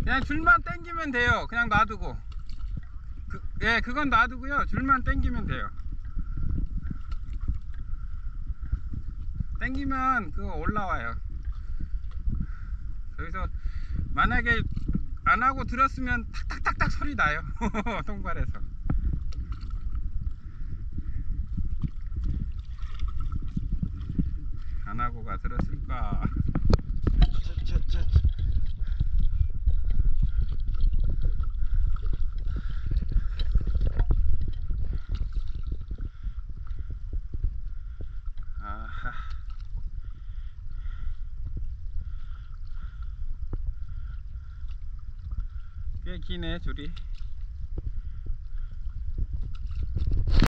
그냥 줄만 당기면 돼요. 그냥 놔두고. 예, 그건 놔두고요. 줄만 당기면 돼요. 당기면 그거 올라와요. 여기서 만약에 안 하고 들었으면 탁탁탁탁 소리 나요. 통발에서. 안 하고가 들었을까? 아하. 꽤 기네 줄이.